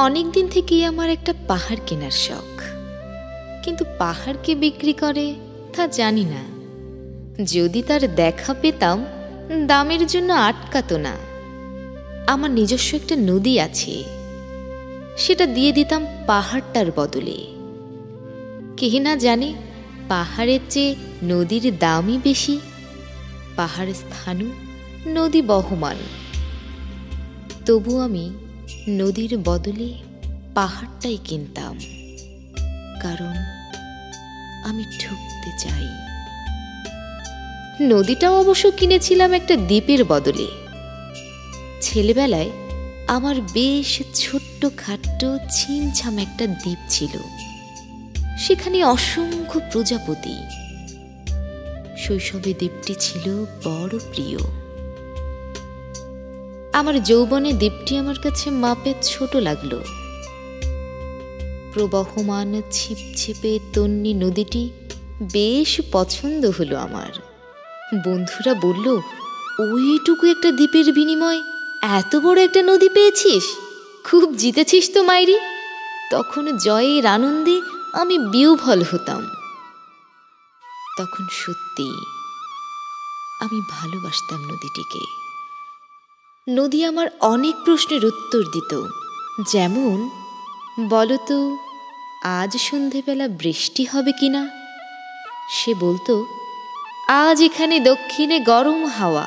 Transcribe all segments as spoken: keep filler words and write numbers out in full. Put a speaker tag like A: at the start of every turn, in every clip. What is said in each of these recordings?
A: অনেক দিন থেকেই আমার একটা পাহাড় কেনার শখ, কিন্তু পাহাড় কে বিক্রি করে তা জানি না। যদি তার দেখা পেতাম দামের জন্য আটকাতো না। আমার নিজস্ব একটা নদী আছে, সেটা দিয়ে দিতাম পাহাড়টার বদলে। কে না জানে পাহাড়ের চেয়ে নদীর দামই বেশি। পাহাড় স্থানু, নদী বহমান। তবু আমি নদীর বদলে পাহাড়টাই কিনতাম, কারণ আমি ঠুকতে চাই। নদীটাও অবশ্য কিনেছিলাম একটা দ্বীপের বদলে। ছেলেবেলায় আমার বেশ ছোট্ট খাট্ট ছিমছাম একটা দ্বীপ ছিল, সেখানে অসংখ্য প্রজাপতি। শৈশবে দ্বীপটি ছিল বড় প্রিয়। আমার যৌবনে দ্বীপটি আমার কাছে মাপে ছোট লাগলো। প্রবহমান ছিপছিপে তন্নি নদীটি বেশ পছন্দ হলো আমার। বন্ধুরা বলল, ওইটুকু একটা দ্বীপের বিনিময় এত বড় একটা নদী পেয়েছিস, খুব জিতেছিস তো মাইরি। তখন জয়ের আনন্দে আমি বিহ্বল হতাম। তখন সত্যি আমি ভালোবাসতাম নদীটিকে। নদী আমার অনেক প্রশ্নের উত্তর দিত, যেমন, বলতো আজ সন্ধেবেলা বৃষ্টি হবে কিনা। সে বলতো, আজ এখানে দক্ষিণে গরম হাওয়া।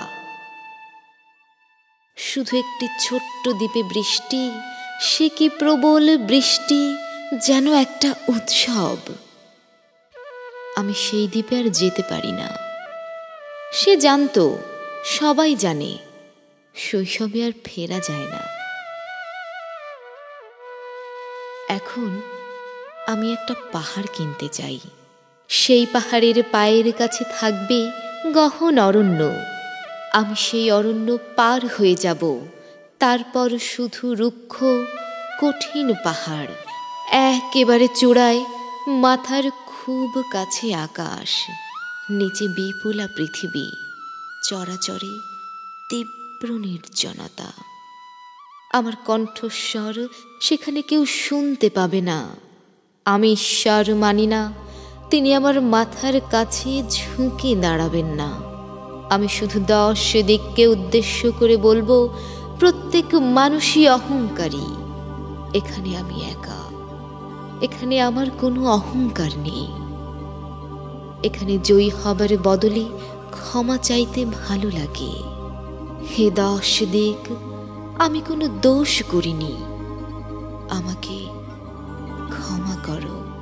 A: শুধু একটি ছোট্ট দ্বীপে বৃষ্টি, সে কি প্রবল বৃষ্টি, যেন একটা উৎসব। আমি সেই দ্বীপে আর যেতে পারি না। সে জানতো, সবাই জানে, শৈশবে আর ফেরা যায় না। এখন আমি একটা পাহাড় কিনতে চাই। সেই পাহাড়ের পায়ের কাছে থাকবে গহন অরণ্য। আমি সেই অরণ্য পার হয়ে যাব। তারপর শুধু রুক্ষ কঠিন পাহাড়, একেবারে চূড়ায় মাথার খুব কাছে আকাশ, নিচে বিপুলা পৃথিবী, চরাচরে তীব্র নির্জনতা। আমার কণ্ঠস্বর সেখানে কেউ শুনতে পাবে না। আমি ঈশ্বর মানি না, তিনি আমার মাথার কাছে ঝুঁকে দাঁড়াবেন না। আমি শুধু দশ দিককে উদ্দেশ্য করে বলবো, প্রত্যেক মানুষই অহংকারী। এখানে আমি একা, এখানে আমার কোনো অহংকার নেই। এখানে জয়ী হবার বদলে ক্ষমা চাইতে ভালো লাগে। হে দশ দিক, আমি কোনো দোষ করিনি, আমাকে ক্ষমা করো।